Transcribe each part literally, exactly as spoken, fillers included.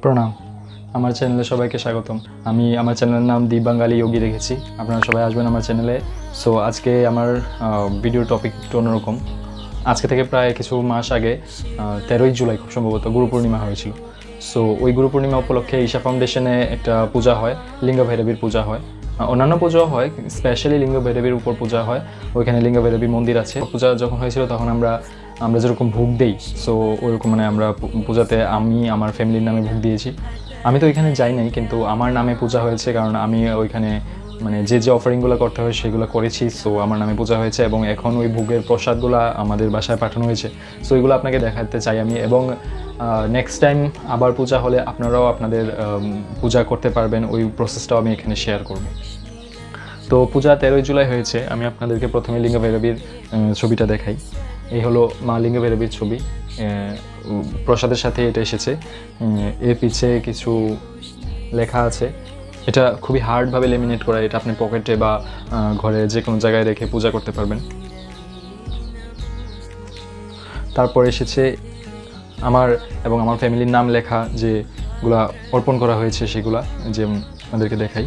প্রণাম। আমার চ্যানেলে সবাইকে স্বাগতম। আমি আমার চ্যানেলের নাম দি বাঙালি যোগী রেখেছি। আপনারা সবাই আসবেন আমার চ্যানেলে। সো আজকে আমার ভিডিওর টপিক একটু অন্যরকম। আজকে থেকে প্রায় কিছু মাস আগে তেরোই জুলাই খুব সম্ভবত গুরু পূর্ণিমা হয়েছিল। সো ওই গুরু পূর্ণিমা উপলক্ষে ঈশা ফাউন্ডেশনে একটা পূজা হয়, লিঙ্গভৈরবীর পূজা হয়। অন্যান্য পুজোও হয়, স্পেশালি লিঙ্গভৈরবীর উপর পূজা হয়। ওইখানে লিঙ্গভৈরবী মন্দির আছে। পূজা যখন হয়েছিল তখন আমরা আমরা যেরকম ভোগ দিই, সো ওইরকম মানে আমরা পূজাতে আমি আমার ফ্যামিলির নামে ভোগ দিয়েছি। আমি তো ওইখানে যাই নাই, কিন্তু আমার নামে পূজা হয়েছে, কারণ আমি ওইখানে মানে যে যে অফারিংগুলো করতে হয় সেগুলো করেছি। সো আমার নামে পূজা হয়েছে এবং এখন ওই ভোগের প্রসাদগুলো আমাদের বাসায় পাঠানো হয়েছে। সো এগুলো আপনাকে দেখাতে চাই আমি। এবং নেক্সট টাইম আবার পূজা হলে আপনারাও আপনাদের পূজা করতে পারবেন, ওই প্রসেসটাও আমি এখানে শেয়ার করব। তো পূজা তেরোই জুলাই হয়েছে। আমি আপনাদেরকে প্রথমে লিঙ্গভৈরবীর ছবিটা দেখাই। এই হলো মা লিঙ্গভৈরবীর ছবি, প্রসাদের সাথে এটা এসেছে। এর পিছে কিছু লেখা আছে। এটা খুবই হার্ডভাবে লেমিনেট করা, এটা আপনি পকেটে বা ঘরে যে কোনো জায়গায় রেখে পূজা করতে পারবেন। তারপর এসেছে আমার এবং আমার ফ্যামিলির নাম লেখা যেগুলা অর্পণ করা হয়েছে, সেগুলা যে আমাদেরকে দেখাই।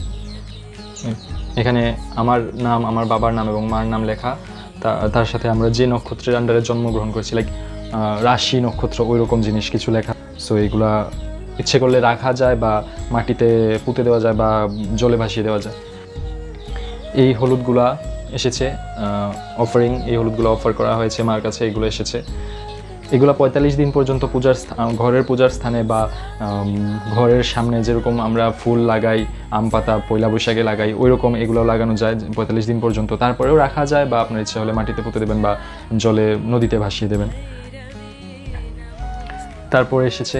এখানে আমার নাম, আমার বাবার নাম এবং মার নাম লেখা। তার সাথে আমরা যে নক্ষত্রের আন্ডারে জন্মগ্রহণ করেছি, লাইক রাশি নক্ষত্র, ওই রকম জিনিস কিছু লেখা। সো এগুলা ইচ্ছে করলে রাখা যায় বা মাটিতে পুঁতে দেওয়া যায় বা জলে ভাসিয়ে দেওয়া যায়। এই হলুদগুলা এসেছে অফারিং, এই হলুদগুলো অফার করা হয়েছে মার কাছে, এগুলো এসেছে। এগুলো পঁয়তাল্লিশ দিন পর্যন্ত পূজার ঘরের পূজার স্থানে বা ঘরের সামনে যেরকম আমরা ফুল লাগাই, আম পাতা পয়লা বৈশাখে লাগাই, ওই রকম এগুলো লাগানো যায় পঁয়তাল্লিশ দিন পর্যন্ত। তারপরেও রাখা যায় বা আপনার ইচ্ছা হলে মাটিতে পুঁতে দেবেন বা জলে নদীতে ভাসিয়ে দেবেন। তারপরে এসেছে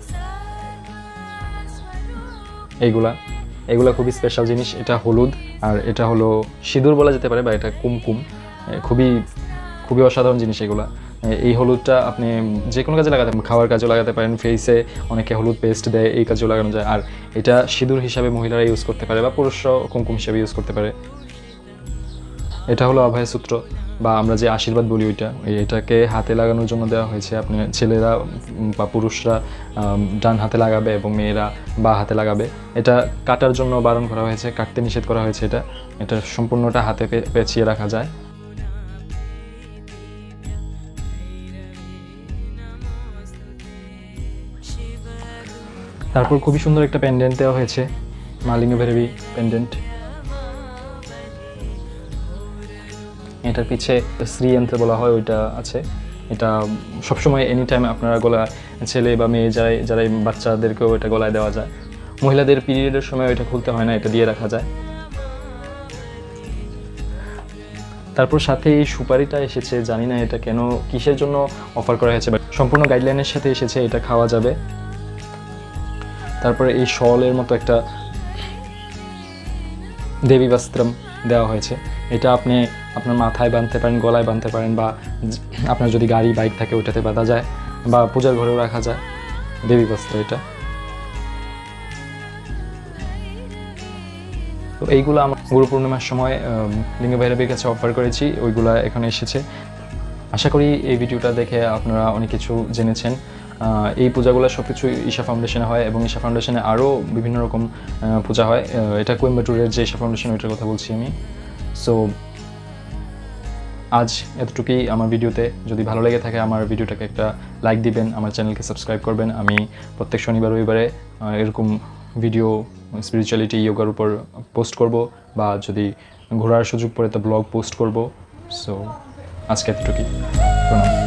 এইগুলা এগুলা খুবই স্পেশাল জিনিস। এটা হলুদ আর এটা হলো সিঁদুর বলা যেতে পারে বা এটা কুমকুম। খুবই খুবই অসাধারণ জিনিস এগুলা। এই হলুদটা আপনি যে কোনো কাজে লাগাতে পারেন, খাওয়ার কাজেও লাগাতে পারেন, ফেসে অনেকে হলুদ পেস্ট দেয়, এই কাজেও লাগানো যায়। আর এটা সিঁদুর হিসাবে মহিলারা ইউজ করতে পারে বা পুরুষরাও কুমকুম হিসাবে ইউজ করতে পারে। এটা হলো অভয় সূত্র বা আমরা যে আশীর্বাদ বলি, ওইটা এটাকে হাতে লাগানোর জন্য দেওয়া হয়েছে। আপনি ছেলেরা বা পুরুষরা ডান হাতে লাগাবে এবং মেয়েরা বা হাতে লাগাবে। এটা কাটার জন্য বারণ করা হয়েছে, কাটতে নিষেধ করা হয়েছে। এটা এটা সম্পূর্ণটা হাতে পেঁচিয়ে রাখা যায়। তারপর খুবই সুন্দর একটা পেন্ডেন্ট দেওয়া হয়েছে, মা লিঙ্গভৈরবী পেন্ডেন্ট। এটার পিছে শ্রীযন্ত্র বলা হয়, ওইটা আছে। এটা সবসময় এনি টাইম আপনারা গলা, ছেলে বা মেয়ে যারাই যারাই বাচ্চাদেরকেও এটা গলায় দেওয়া যায়। মহিলাদের পিরিয়ডের সময় ওইটা খুলতে হয় না, এটা দিয়ে রাখা যায়। তারপর সাথে এই সুপারিটা এসেছে, জানি না এটা কেন কিসের জন্য অফার করা হয়েছে, বাট সম্পূর্ণ গাইডলাইনের সাথে এসেছে, এটা খাওয়া যাবে। তারপরে এই শলের মতো একটা দেবী বস্ত্রম দেওয়া হয়েছে। এটা আপনি আপনার মাথায় বাঁধতে পারেন, গলায় বাঁধতে পারেন, বা আপনার যদি গাড়ি বাইক থাকে ওইটাতে বাঁধা যায়, বা পূজার ঘরেও রাখা যায় দেবী বস্ত্র এটা। তো এইগুলো আমার গুরু পূর্ণিমার সময় লিঙ্গভৈরবীর কাছে অফার করেছি, ওইগুলো এখানে এসেছে। আশা করি এই ভিডিওটা দেখে আপনারা অনেক কিছু জেনেছেন। এই পূজাগুলো সব কিছু ঈশা ফাউন্ডেশনে হয় এবং ঈশা ফাউন্ডেশনে আরও বিভিন্ন রকম পূজা হয়। এটা কোয়েম্বাটুরের যে ঈশা ফাউন্ডেশন, ওইটার কথা বলছি আমি। সো আজ এতটুকুই আমার ভিডিওতে। যদি ভালো লেগে থাকে আমার ভিডিওটাকে একটা লাইক দিবেন, আমার চ্যানেলকে সাবস্ক্রাইব করবেন। আমি প্রত্যেক শনিবার রবিবারে এরকম ভিডিও স্পিরিচুয়ালিটি, যোগার উপর পোস্ট করব, বা যদি ঘোরার সুযোগ পড়ে তো ব্লগ পোস্ট করব। সো আজকে এতটুকুই। প্রণাম।